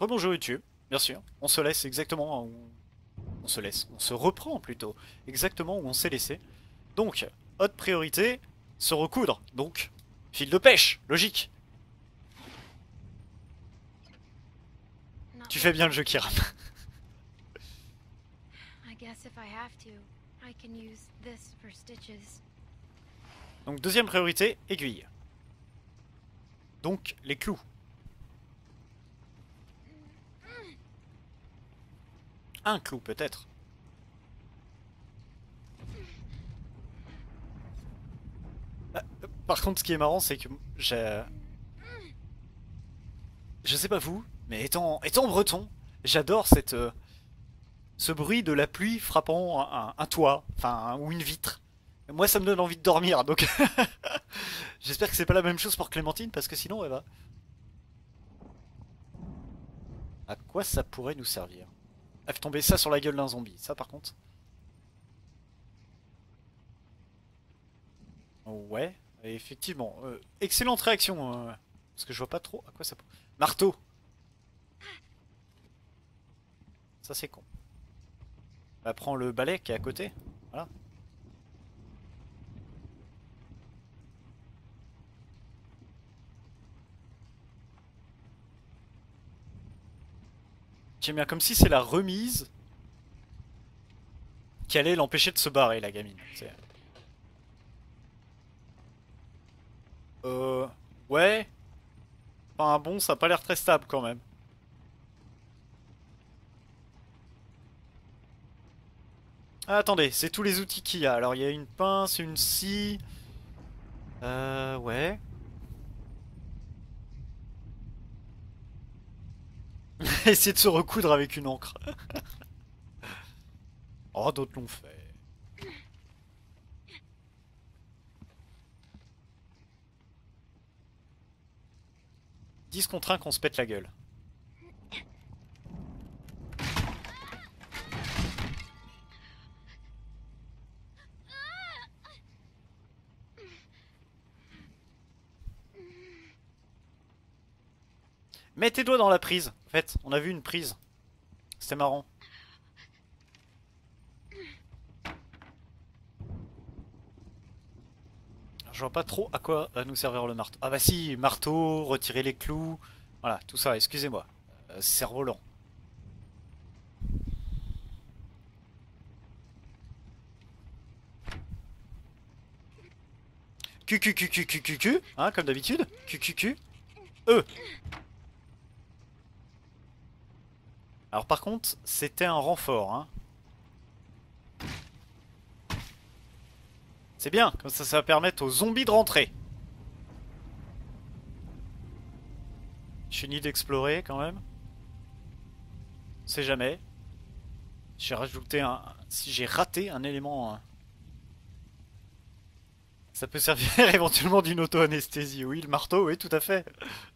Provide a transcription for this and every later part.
Rebonjour YouTube, bien sûr. On se laisse exactement où... On se laisse, on se reprend plutôt, exactement où on s'est laissé. Donc, haute priorité, se recoudre. Donc, fil de pêche, logique. Tu fais bien le jeu, Kiram. Donc, deuxième priorité, aiguille. Donc, les clous. Un clou, peut-être. Par contre, ce qui est marrant, c'est que j'ai... Je sais pas vous, mais étant breton, j'adore cette... ce bruit de la pluie frappant un toit, enfin, ou une vitre. Moi, ça me donne envie de dormir, donc... J'espère que c'est pas la même chose pour Clémentine, parce que sinon, elle va... À quoi ça pourrait nous servir? Elle fait tomber ça sur la gueule d'un zombie, ça par contre... Ouais, effectivement. Excellente réaction, parce que je vois pas trop à quoi ça... Marteau! Ça c'est con. Bah prends le balai qui est à côté, voilà. J'aime bien, comme si c'est la remise qui allait l'empêcher de se barrer, la gamine. Ouais. Enfin bon, ça a pas l'air très stable quand même. Ah, attendez, c'est tous les outils qu'il y a. Alors il y a une pince, une scie... ouais. Essayer de se recoudre avec une encre. Oh, d'autres l'ont fait. Dix contre 1 qu'on se pète la gueule. Mets tes doigts dans la prise. En fait, on a vu une prise. C'était marrant. Je vois pas trop à quoi va nous servir le marteau. Ah bah si, marteau, retirer les clous. Voilà, tout ça, excusez-moi. Cerveau lent. QQQQQQQ, hein, comme d'habitude. QQQ. Alors par contre, c'était un renfort, hein. C'est bien, comme ça va permettre aux zombies de rentrer. Je finis d'explorer quand même. On sait jamais. J'ai rajouté un... Si j'ai raté un élément... Ça peut servir éventuellement d'une auto-anesthésie. Oui, le marteau, oui, tout à fait.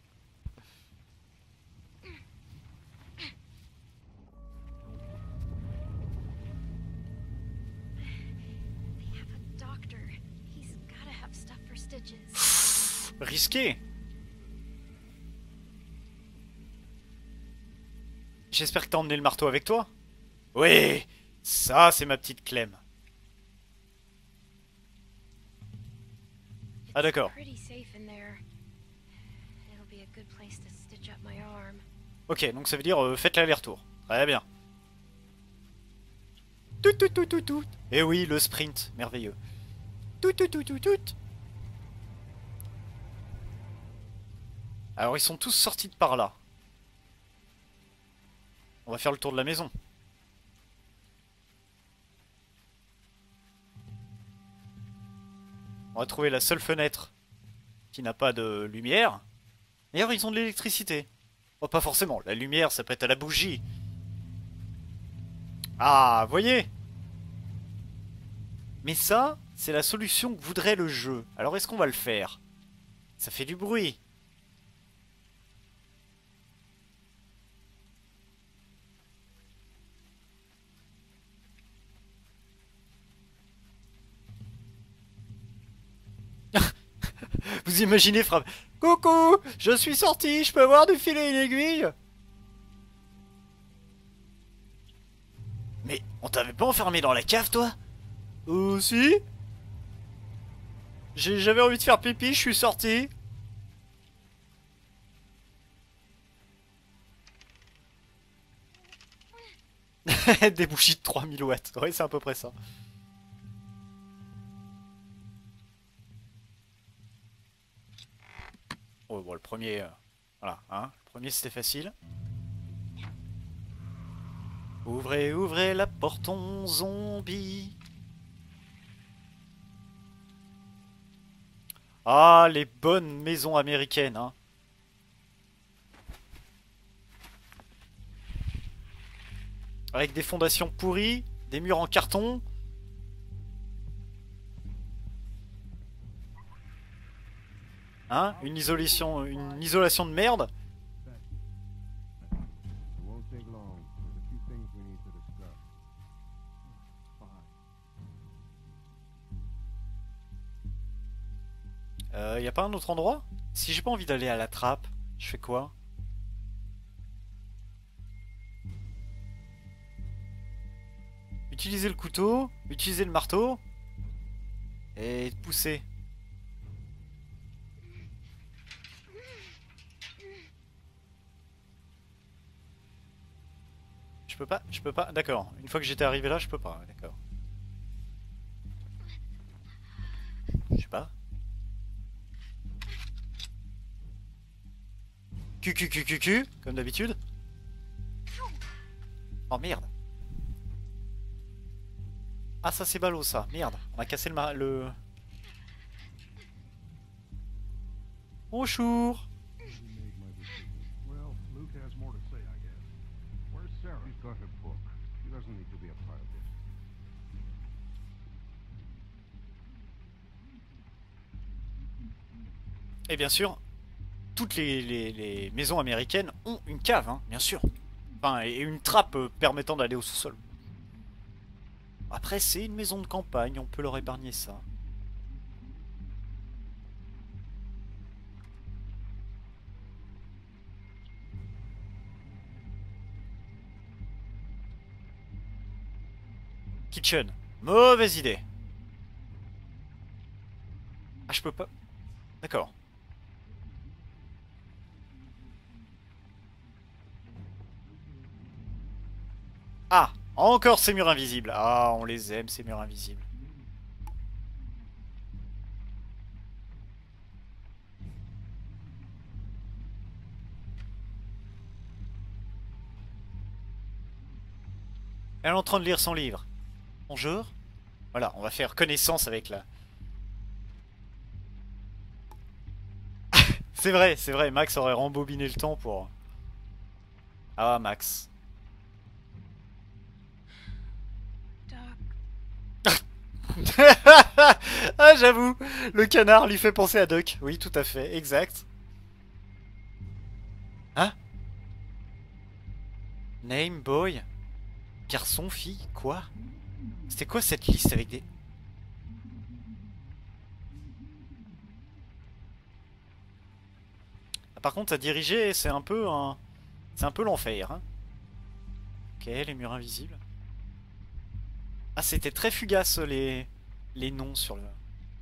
Risqué. J'espère que t'as emmené le marteau avec toi. Oui, ça c'est ma petite Clem. Ah d'accord. Ok, donc ça veut dire faites l'aller-retour. Très bien. Tout tout tout tout tout. Et oui, le sprint, merveilleux. Tout tout tout tout tout. Alors ils sont tous sortis de par là. On va faire le tour de la maison. On va trouver la seule fenêtre qui n'a pas de lumière. D'ailleurs, ils ont de l'électricité. Oh, pas forcément. La lumière, ça peut être à la bougie. Ah, voyez. Mais ça, c'est la solution que voudrait le jeu. Alors, est-ce qu'on va le faire? Ça fait du bruit. Vous imaginez, frappe. Coucou, je suis sorti, je peux avoir du fil et une aiguille? Mais on t'avait pas enfermé dans la cave, toi? Si. J'avais envie de faire pipi, je suis sorti. Des bougies de 3000 watts. Oui, c'est à peu près ça. Oh, bon, le premier... voilà, hein. Le premier, c'était facile. Ouvrez, ouvrez la porte, on zombie. Ah, les bonnes maisons américaines, hein. Avec des fondations pourries, des murs en carton. Hein, une isolation de merde. Y a pas un autre endroit? Si j'ai pas envie d'aller à la trappe, je fais quoi? Utiliser le couteau, utiliser le marteau et pousser. Je peux pas, d'accord. Une fois que j'étais arrivé là, je peux pas, d'accord. Je sais pas. QQQQQ, comme d'habitude. Oh merde. Ah ça c'est ballot ça, merde. On a cassé le... Bonjour. Et bien sûr, toutes les maisons américaines ont une cave, hein, bien sûr. Enfin, et une trappe permettant d'aller au sous-sol. Après, c'est une maison de campagne, on peut leur épargner ça. Kitchen. Mauvaise idée. Ah, je peux pas... D'accord. Ah, encore ces murs invisibles. Ah, on les aime, ces murs invisibles. Elle est en train de lire son livre. Bonjour. Voilà, on va faire connaissance avec la... c'est vrai, Max aurait rembobiné le temps pour... Ah, Max. Ah, j'avoue, le canard lui fait penser à Doc. Oui, tout à fait, exact. Hein? Name, boy? Garçon, fille, quoi? C'était quoi cette liste avec des... Ah, par contre, à diriger, c'est un peu un... C'est un peu l'enfer, hein. Ok, les murs invisibles. Ah, c'était très fugace, les noms sur le...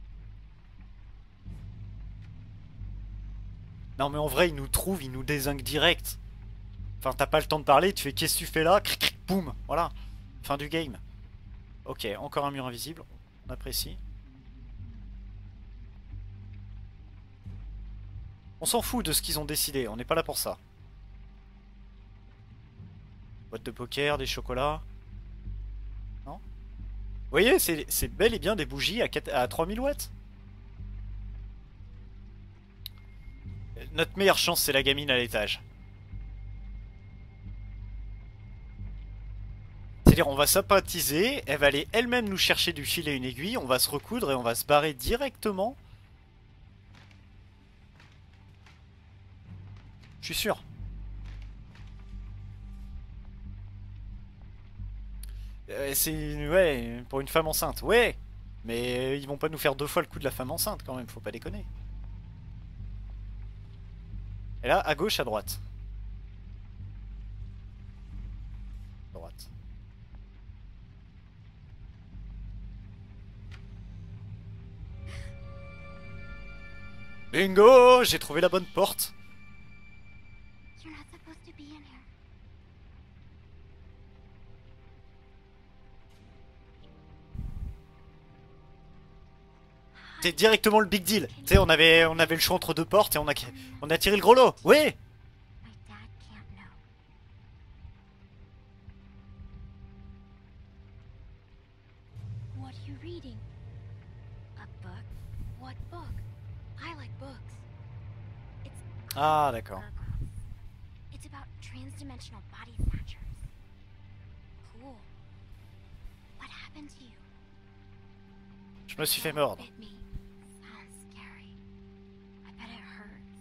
Non, mais en vrai, ils nous trouvent, ils nous dézinguent direct. Enfin, t'as pas le temps de parler, tu fais qu'est-ce que tu fais là? Cric, cric, boum, voilà. Fin du game. Ok, encore un mur invisible, on apprécie. On s'en fout de ce qu'ils ont décidé, on n'est pas là pour ça. Boîte de poker, des chocolats. Non? Vous voyez, c'est bel et bien des bougies à 3000 watts. Notre meilleure chance, c'est la gamine à l'étage. C'est-à-dire, on va sympathiser, elle va aller elle-même nous chercher du fil et une aiguille, on va se recoudre et on va se barrer directement. Je suis sûr. C'est... Ouais, pour une femme enceinte, ouais. Mais ils vont pas nous faire deux fois le coup de la femme enceinte quand même, faut pas déconner. Et là, à gauche, à droite. Droite. Bingo! J'ai trouvé la bonne porte. You're not supposed to be in here. C'est directement le big deal. Tu sais, on avait le choix entre deux portes et on a tiré le gros lot. Oui! My dad can't know. What are you reading? A book? What book? I like books. It's Ah, d'accord. Gargoyles. It's about transdimensional body snatchers. Cool. What happened to you? Je me suis fait mordre. Bit me. Sounds scary. I bet it hurts.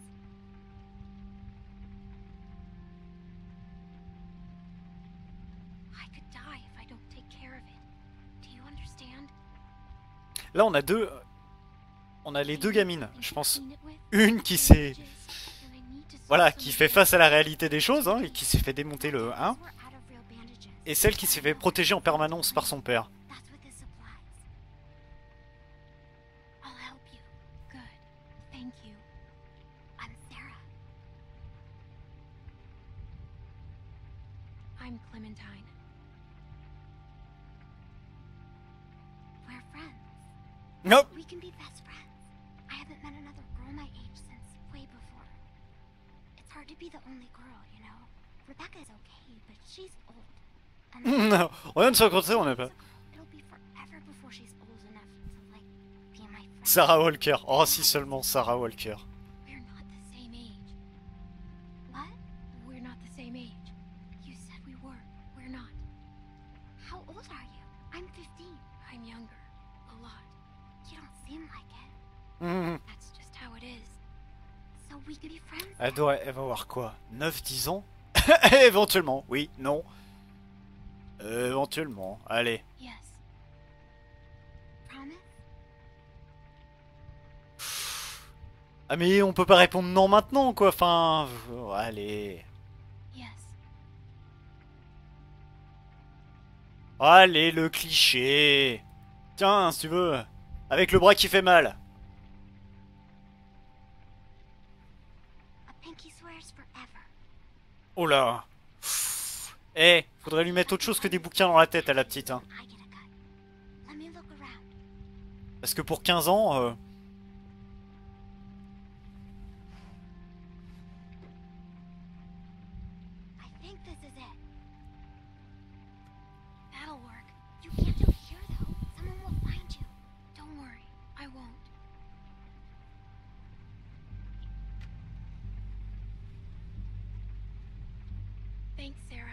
I could die if I don't take care of it. Do you understand? Là, on a deux. On a les deux gamines, je pense. Clean it with Une qui s'est. bandages, and I need to Voilà, sew qui some fait of face à la réalité des choses, hein, et qui s'est fait démonter le 1. We're out of real bandages. Et celle qui s'est fait protéger en permanence par son père. That's what this supplies. I'll help you. Good. Thank you. I'm Sarah. I'm Clementine. We're friends. Nope. We can be best friends. I haven't met another girl my age since way before. It's hard to be the only girl, you know. Rebecca's okay, but she's old. And Non, on vient de se rencontrer, on n'a pas. it'll be forever before she's old enough to like be my friend. Sarah Walker. Oh, si seulement Sarah Walker. We're not the same age. What? We're not the same age. You said we were. We're not. How old are you? I'm 15. I'm younger. A lot. You don't seem like it. Mhm. That's just how it is. So we can be friends. Elle va avoir quoi? 9-10 ans? Éventuellement, oui, non. Éventuellement, allez. Yes. Promise? Ah mais on peut pas répondre non maintenant quoi, enfin... allez. Yes. Allez, le cliché. Tiens, si tu veux. Avec le bras qui fait mal. A pinky swears forever. Oh là. Eh, faudrait lui mettre autre chose que des bouquins dans la tête à la petite, hein. I get a cut. Let me look around. Parce que pour 15 ans... I think this is it. That'll work. You can't do it here though. Someone will find you. Don't worry. I won't. Thanks, Sarah.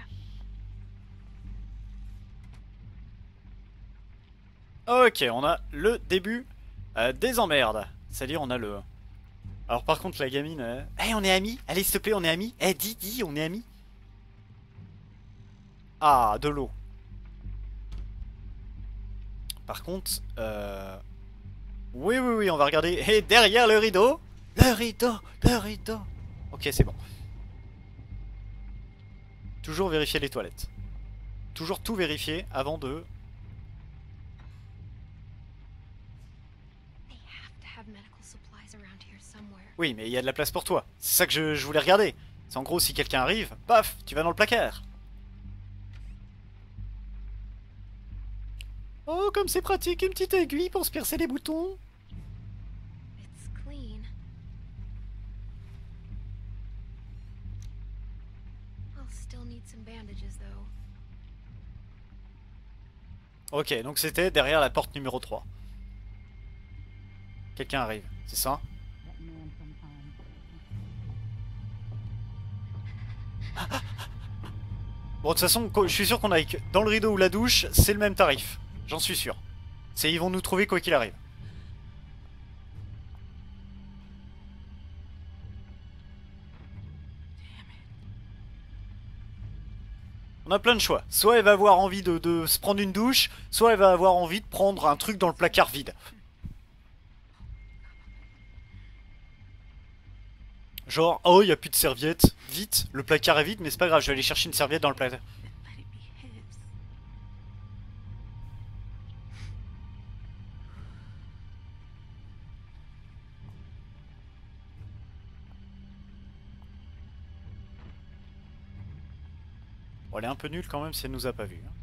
Ok, on a le début des emmerdes. C'est-à-dire on a le... Alors par contre la gamine... Eh, on est amis. Allez, s'il te plaît, on est amis. Eh, dis, on est amis. Ah, de l'eau. Par contre... Oui, oui, oui, on va regarder. Et derrière le rideau... Le rideau, le rideau. Ok, c'est bon. Toujours vérifier les toilettes. Toujours tout vérifier avant de... They have to have medical supplies around here somewhere. Oui, mais il y a de la place pour toi. C'est ça que je voulais regarder. C'est en gros, si quelqu'un arrive, paf, tu vas dans le placard. Oh, comme c'est pratique, une petite aiguille pour se percer les boutons. It's clean. I'll still need some bandages though. Ok, donc c'était derrière la porte numéro 3. Quelqu'un arrive, c'est ça? Bon, de toute façon, je suis sûr qu'on aille dans le rideau ou la douche, c'est le même tarif. J'en suis sûr. C'est ils vont nous trouver quoi qu'il arrive. On a plein de choix. Soit elle va avoir envie de se prendre une douche, soit elle va avoir envie de prendre un truc dans le placard vide. Genre, oh, il n'y a plus de serviettes. Vite, le placard est vide, mais c'est pas grave, je vais aller chercher une serviette dans le placard. Let it be his. Bon, elle est un peu nulle quand même si elle nous a pas vus. Hein.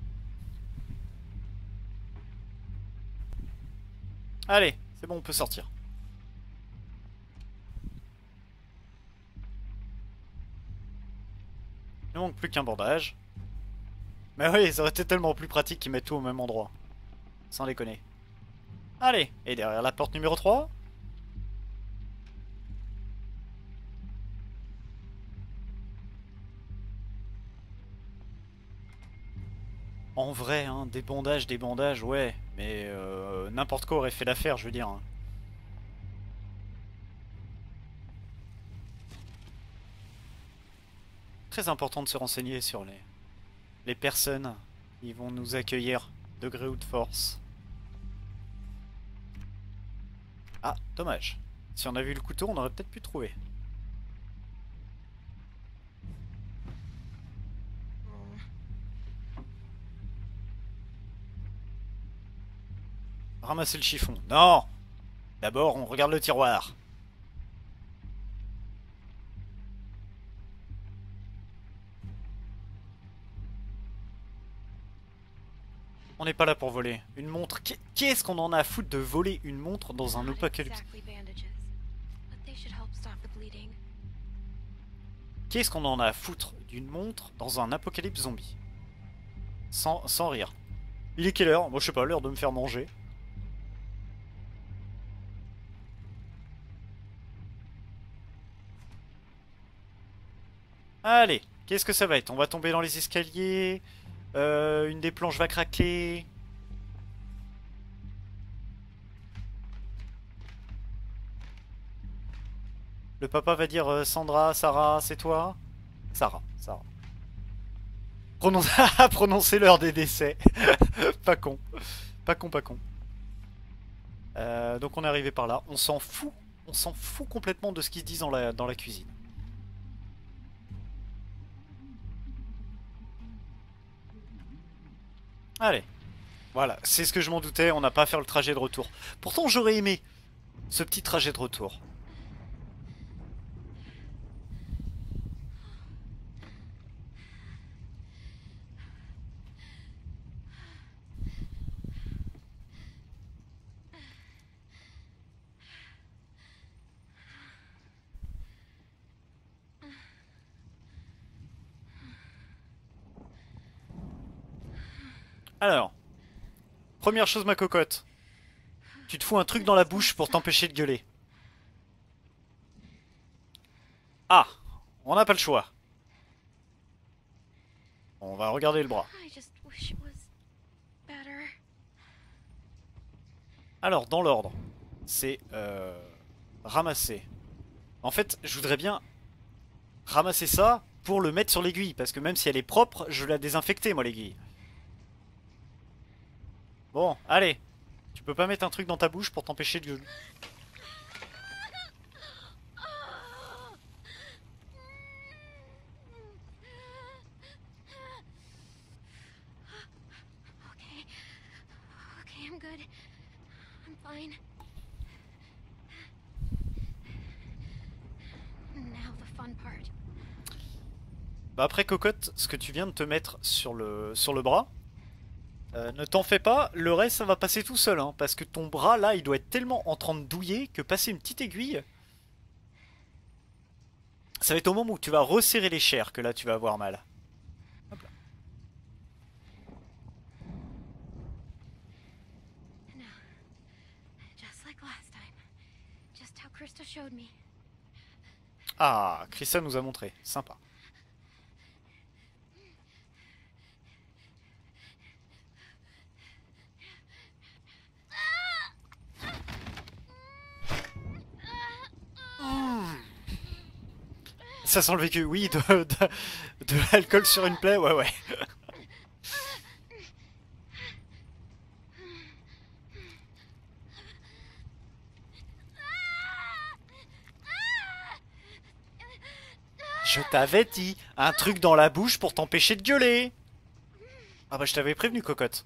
Allez, c'est bon, on peut sortir. Il ne manque plus qu'un bandage. Mais oui, ça aurait été tellement plus pratique qu'ils mettent tout au même endroit. Sans déconner. Allez, et derrière la porte numéro 3. En vrai, hein, des bandages, ouais. Mais n'importe quoi aurait fait l'affaire, je veux dire. Hein. Très important de se renseigner sur les personnes qui vont nous accueillir de gré ou de force. Ah, dommage. Si on avait eu le couteau, on aurait peut-être pu trouver. Ramasser le chiffon. Non! D'abord, on regarde le tiroir. On n'est pas là pour voler. Une montre. Qu'est-ce qu'on en a à foutre de voler une montre dans un apocalypse? Qu'est-ce qu'on en a à foutre d'une montre dans un apocalypse zombie? Sans rire. Il est quelle heure? Moi je sais pas, l'heure de me faire manger. Allez, qu'est-ce que ça va être? On va tomber dans les escaliers. Une des planches va craquer. Le papa va dire Sandra, Sarah, c'est toi? Sarah, Sarah. Prononcez l'heure des décès. Pas con. Pas con, pas con. Donc on est arrivé par là. On s'en fout. On s'en fout complètement de ce qui se dit dans la cuisine. Allez. Voilà, c'est ce que je m'en doutais. On n'a pas à faire le trajet de retour. Pourtant j'aurais aimé ce petit trajet de retour. Alors, première chose ma cocotte. Tu te fous un truc dans la bouche pour t'empêcher de gueuler. Ah, on n'a pas le choix. On va regarder le bras. Alors, dans l'ordre, c'est ramasser. En fait, je voudrais bien ramasser ça pour le mettre sur l'aiguille. Parce que même si elle est propre, je vais la désinfecter, moi, l'aiguille. Bon, allez. Tu peux pas mettre un truc dans ta bouche pour t'empêcher de gueuler. Okay, I'm good. I'm fine. Now the fun part. Bah après, cocotte, ce que tu viens de te mettre sur le bras, ne t'en fais pas, le reste ça va passer tout seul, hein, parce que ton bras là il doit être tellement en train de douiller que passer une petite aiguille, ça va être au moment où tu vas resserrer les chairs que là tu vas avoir mal. Hop là. Ah, Krista nous a montré, sympa. Ça sent le vécu, oui, de l'alcool sur une plaie, ouais, ouais. Je t'avais dit, un truc dans la bouche pour t'empêcher de gueuler. Ah bah je t'avais prévenu, cocotte.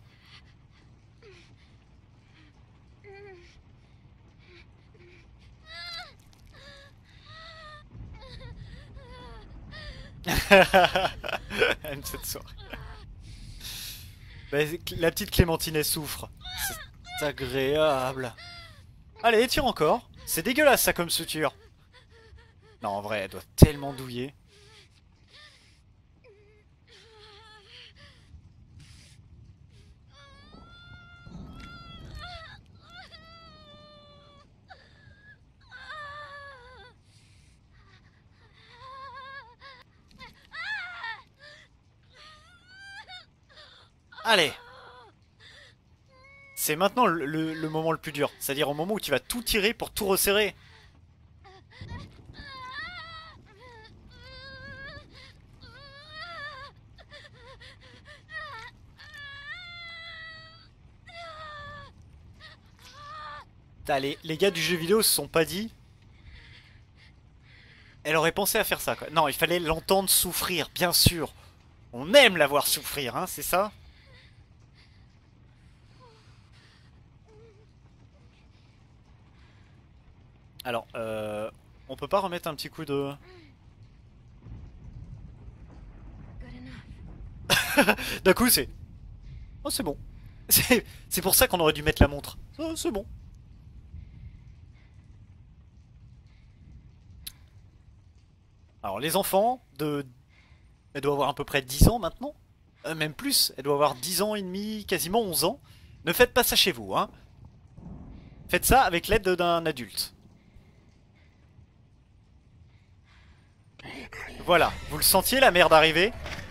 Elle aime cette soirée. Bah, la petite Clémentine, elle souffre. C'est agréable. Allez, tire encore. C'est dégueulasse ça comme suture. Non, en vrai, elle doit tellement douiller. Allez. C'est maintenant le moment le plus dur. C'est-à-dire au moment où tu vas tout tirer pour tout resserrer. Les gars du jeu vidéo se sont pas dit. Elle aurait pensé à faire ça quoi. Non, il fallait l'entendre souffrir, bien sûr. On aime la voir souffrir, hein, c'est ça? Alors, on peut pas remettre un petit coup de... D'un coup, c'est... Oh, c'est bon. C'est pour ça qu'on aurait dû mettre la montre. Oh, c'est bon. Alors, les enfants, elle doit avoir à peu près 10 ans maintenant. Même plus, elle doit avoir 10 ans et demi, quasiment 11 ans. Ne faites pas ça chez vous, hein. Faites ça avec l'aide d'un adulte. Voilà, vous le sentiez la merde arriver?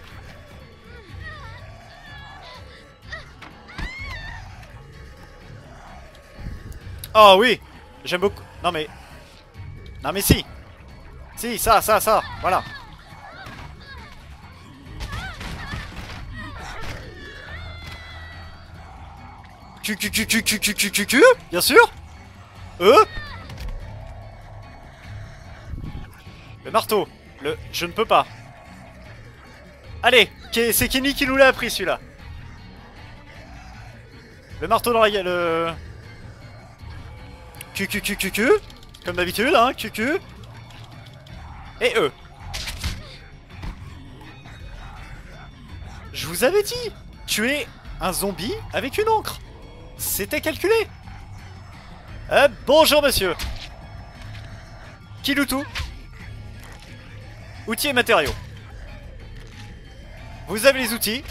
Oh oui, j'aime beaucoup. Non mais... Non mais si. Si, ça, voilà. Bien sûr. Le marteau. Je ne peux pas. Allez, c'est Kenny qui nous l'a appris celui-là. Le marteau dans la gueule. Comme d'habitude, hein, Et eux. Je vous avais dit, tuer un zombie avec une encre. C'était calculé. Bonjour monsieur. Kiloutou. Outils et matériaux. Vous avez les outils.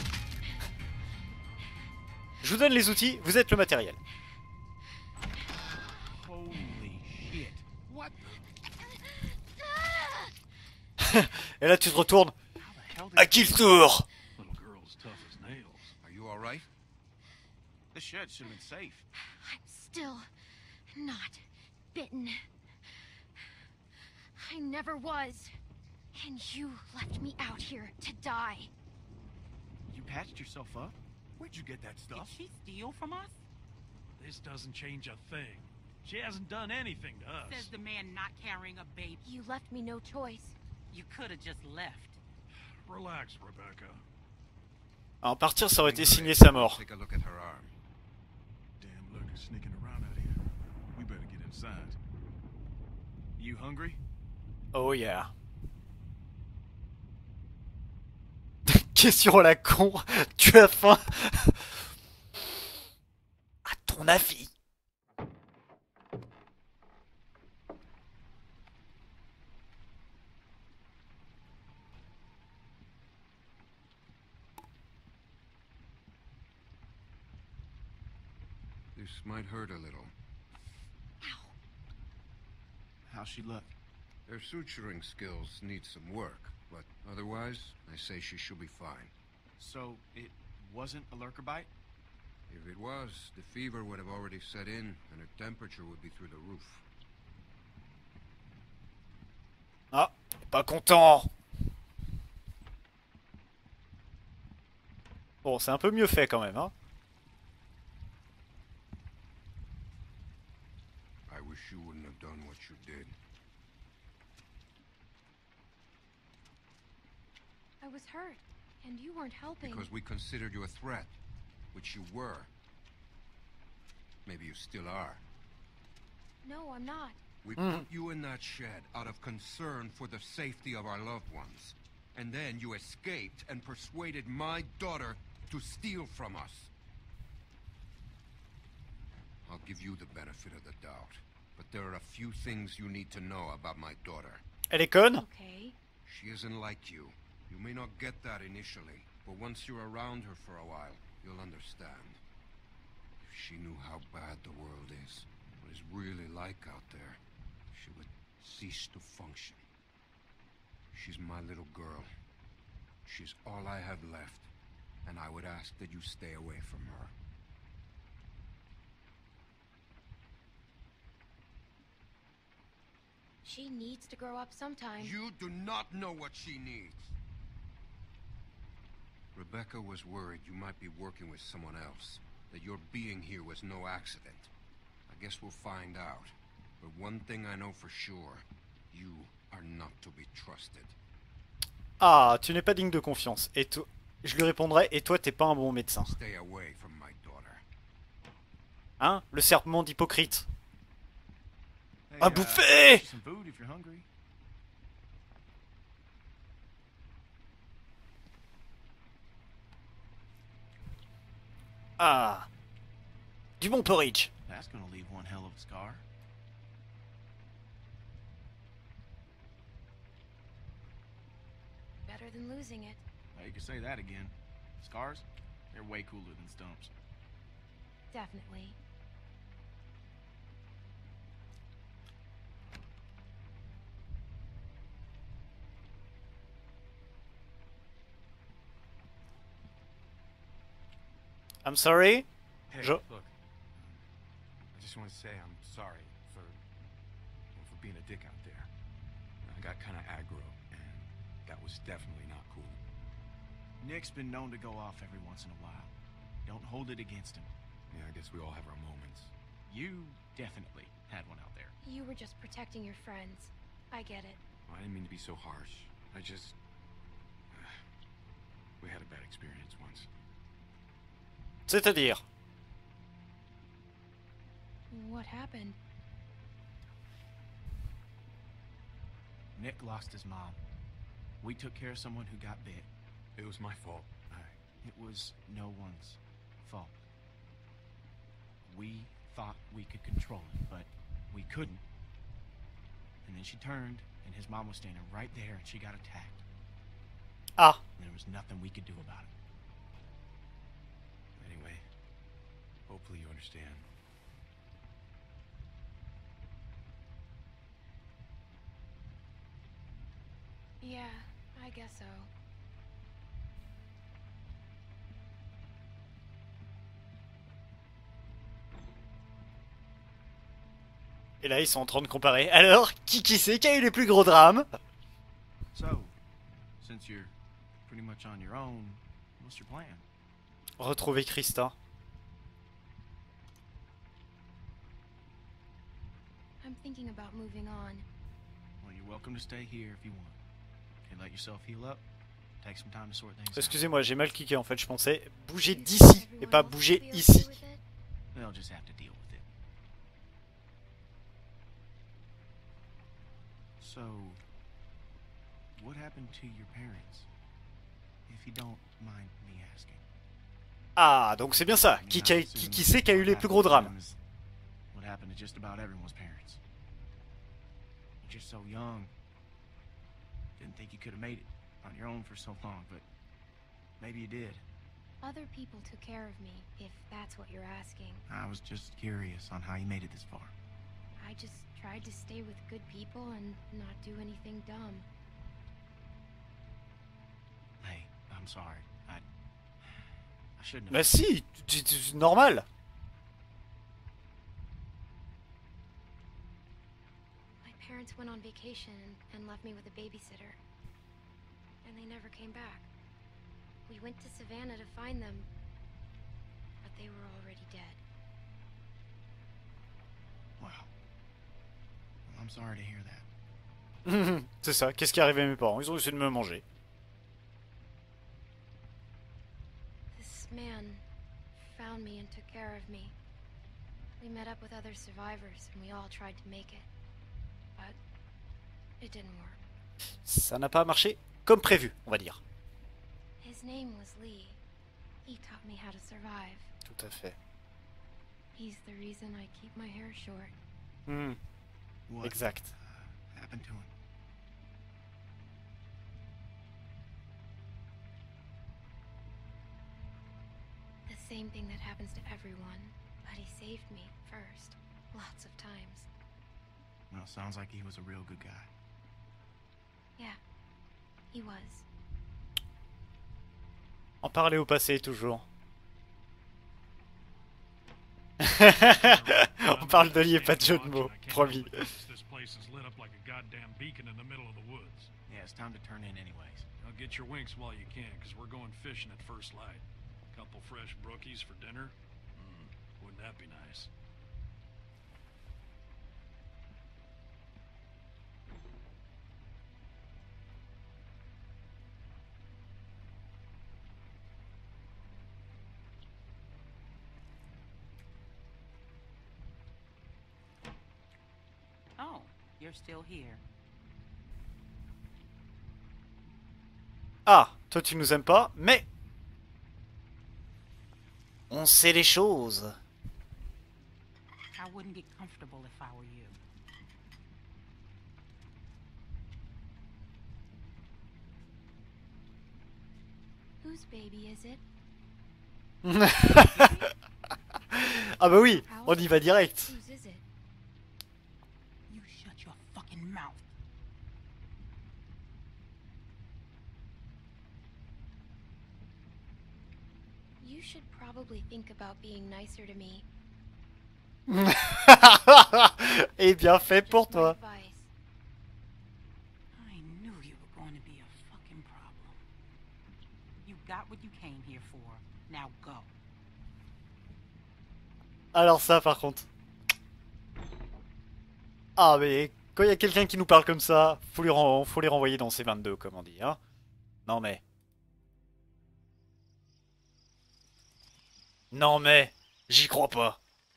Je vous donne les outils, vous êtes le matériel. Et là tu te retournes. À qui le tour? The shed should have been safe. I'm still not bitten. I never was. And you left me out here to die. You patched yourself up? Where'd you get that stuff? Did she steal from us? This doesn't change a thing. She hasn't done anything to us. Says the man not carrying a baby. You left me no choice. You could have just left. Relax, Rebecca. Alors partir, ça aurait été signer sa mort. Take a look at her arm. Damn lurkers sneaking around out here. We better get inside. You hungry? Oh yeah. Question à la con. Tu as faim? À ton avis? This might hurt a little. Ow. How's she look? Her suturing skills need some work, but otherwise, I say she should be fine. So, it wasn't a lurker bite? If it was, the fever would have already set in, and her temperature would be through the roof. Ah, pas content. Bon, c'est un peu mieux fait quand même, hein. I wish you wouldn't have done what you did. I was hurt, and you weren't helping. Because we considered you a threat, which you were. Maybe you still are. No, I'm not. We put you in that shed out of concern for the safety of our loved ones. And then you escaped and persuaded my daughter to steal from us. I'll give you the benefit of the doubt, but there are a few things you need to know about my daughter. Elle est conne? Okay. She isn't like you. You may not get that initially, but once you're around her for a while, you'll understand. If she knew how bad the world is, what it's really like out there, she would cease to function. She's my little girl. She's all I have left, and I would ask that you stay away from her. She needs to grow up sometime. You do not know what she needs. Rebecca was worried you might be working with someone else, that your being here was no accident. I guess we'll find out. But one thing I know for sure, you are not to be trusted. Ah, tu n'es pas digne de confiance. Et toi, je lui répondrai, et toi, t'es pas un bon médecin. Stay away from my daughter. Hein? Le serpent d'hypocrite. Hey, À bouffer! some food if you're hungry. Ah. Du bon porridge. That's gonna leave one hell of a scar. Better than losing it. You can say that again. Scars? They're way cooler than stumps. Definitely. I'm sorry? Hey, Jo- look. I just want to say I'm sorry for being a dick out there. I got kind of aggro, and that was definitely not cool. Nick's been known to go off every once in a while. Don't hold it against him. Yeah, I guess we all have our moments. You definitely had one out there. You were just protecting your friends. I get it. Well, I didn't mean to be so harsh. I just... we had a bad experience once. C'est-à-dire? What happened? Nick lost his mom. We took care of someone who got bit. It was my fault. It was no one's fault. We thought we could control it, but we couldn't. And then she turned, and his mom was standing right there, and she got attacked. Ah. And there was nothing we could do about it. Anyway, hopefully you understand. Yeah, I guess so. Et là, ils sont en train de comparer. Alors, qui c'est qui a eu les plus gros drames? So, since you're pretty much on your own, what's your plan? Retrouver Christa. I'm thinking about moving on. Well, you're welcome to stay here if you want. Okay, let yourself heal up. Take some time to sort things out. Excusez-moi, j'ai mal cliqué en fait. Je pensais bouger d'ici et pas bouger ici. They'll just have to deal with it. So, what happened to your parents? If you don't mind me asking. Ah, donc c'est bien ça. Qui c'est qui a eu les plus gros drames? What happened to just about everyone's parents? You're just so young. Didn't think you could have made it on your own for so long, but maybe you did. Other people took care of me, if that's what you're asking. I was just curious on how you made it this far. I just tried to stay with good people and not do anything dumb. Hey, I'm sorry. I shouldn't have. Bah si, normal. My parents went on vacation and left me with a babysitter. And they never came back. We went to Savannah to find them, but they were already dead. Wow. Well, I'm sorry to hear that. C'est ça. Qu'est-ce qui est arrivé à mes parents? Ils ont essayé de me manger. This man found me and took care of me. We met up with other survivors and we all tried to make it. But it didn't work. Ça n'a pas marché. comme prévu, on va dire. His name was Lee. He taught me how to survive. Tout à fait. He's the reason I keep my hair short. Hmm, What exact. happened to him? The same thing that happens to everyone, but he saved me first, lots of times. Well, sounds like he was a real good guy. Yeah, he was. En parler au passé, toujours. On parle de Lee et pas de jeu de mots, promis. This place is lit up like a goddamn beacon in the middle of the woods. Yeah, it's time to turn in anyways. Now get your winks while you can, because we're going fishing at first light. Couple fresh brookies for dinner? Wouldn't that be nice? Oh, you're still here. Ah, toi tu nous aimes pas, mais... On sait les choses. I wouldn't get comfortable if I were you. Whose baby is it? Ah bah oui, on y va direct. Whose is it? You shut your fucking mouth. You should probably think about being nicer to me. Et bien fait pour Just my toi. advice. I knew you were going to be a fucking problem. You got what you came here for. Now go. Alors ça par contre. Ah mais quand il y a quelqu'un qui nous parle comme ça, faut les renvoyer dans ces 22 comme on dit, hein. Non mais... Non mais... J'y crois pas.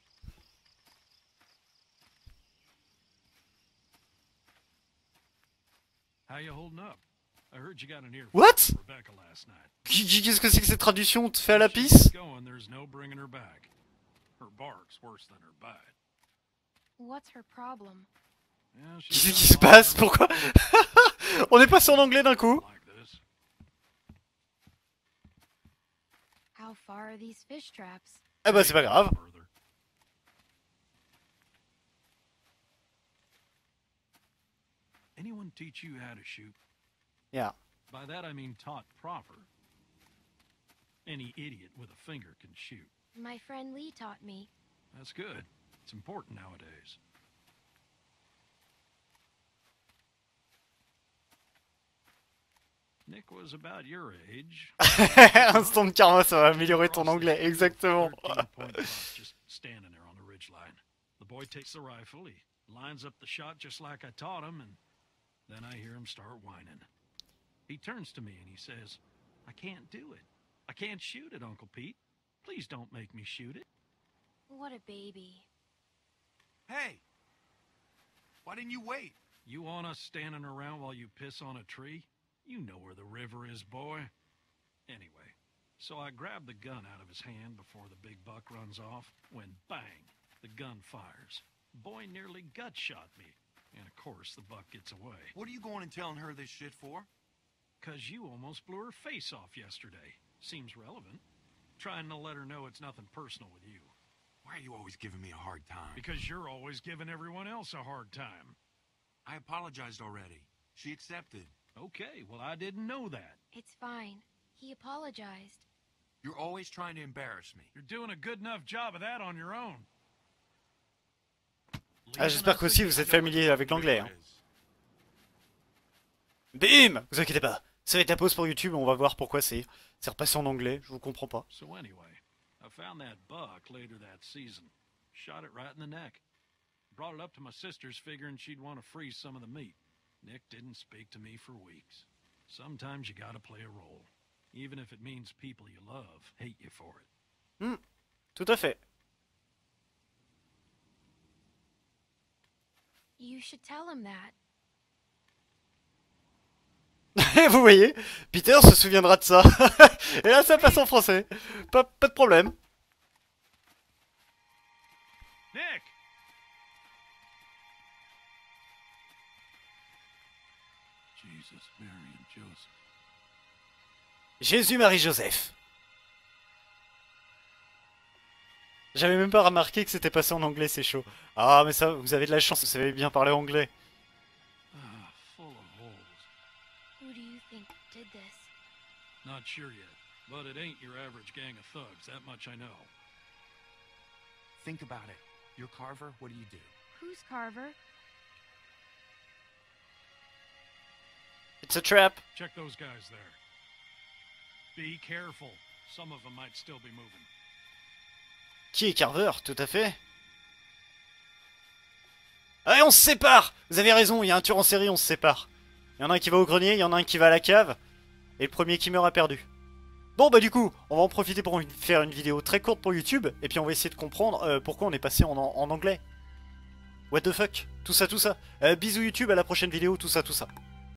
How you holding up? I heard you got an ear What? from Rebecca last night. Qu'est-ce que c'est que cette traduction te fait à la She pisse? keeps going, there's no bringing her back. Her bark's worse than her bite. What's her problem? Yeah, she's Qu'est-ce done qui se a lot passe? of Pourquoi? On est passé en anglais d'un coup? like this. How far are these fish traps? Eh bah c'est pas grave. Further. Anyone teach you how to shoot? Yeah. By that I mean taught proper. Any idiot with a finger can shoot. My friend Lee taught me. That's good. It's important nowadays. Nick was about your age. Instant karma, ça va améliorer ton anglais, exactement. 13-point buck, just standing there on the ridge line. The boy takes the rifle, he lines up the shot just like I taught him, and then I hear him start whining. He turns to me and he says, I can't do it. I can't shoot it, Uncle Pete. Please don't make me shoot it. What a baby. Hey! Why didn't you wait? You want us standing around while you piss on a tree? You know where the river is, boy. Anyway, so I grabbed the gun out of his hand before the big buck runs off, when bang, the gun fires. Boy nearly gut shot me, and of course the buck gets away. What are you going and telling her this shit for? 'Cause you almost blew her face off yesterday. Seems relevant. Trying to let her know it's nothing personal with you. Why are you always giving me a hard time? Because you're always giving everyone else a hard time. I apologized already. She accepted. Okay, well I didn't know that. It's fine. He apologized. You're always trying to embarrass me. You're doing a good enough job of that on your own. Ah, j'espère qu'aussi vous êtes familier avec l'anglais. Hein. Bim! Vous inquiétez pas. Ça va être la pause pour YouTube, on va voir pourquoi c'est repassé en anglais, je vous comprends pas. So anyway, I found that buck later that season. Shot it right in the neck. Brought it up to my sister's figuring she'd want to freeze some of the meat. Nick didn't speak to me for weeks. Sometimes you gotta play a role. Even if it means people you love hate you for it. Tout à fait. You should tell him that. Et vous voyez, Peter se souviendra de ça. Et là, ça passe en français. Pas de problème. Nick! Jesus, Mary and Joseph. Jésus, Marie, Joseph. J'avais même pas remarqué que c'était passé en anglais, c'est chaud. Ah, mais ça, vous avez de la chance, vous savez bien parler anglais. Ah, full of holes. Who do you think did this? Not sure yet, but it ain't your average gang of thugs, that much I know. Think about it. You're Carver, what do? Who's Carver? It's a trap. Check those guys there. Be careful. Some of them might still be moving. Qui est Carver? Tout à fait. Allez, on se sépare. Vous avez raison, il y a un tueur en série, on se sépare. Il y en a un qui va au grenier, il y en a un qui va à la cave. Et le premier qui meurt a perdu. Bon bah du coup, on va en profiter pour faire une vidéo très courte pour YouTube. Et puis on va essayer de comprendre pourquoi on est passé en anglais. What the fuck? Tout ça. Bisous YouTube, à la prochaine vidéo, tout ça.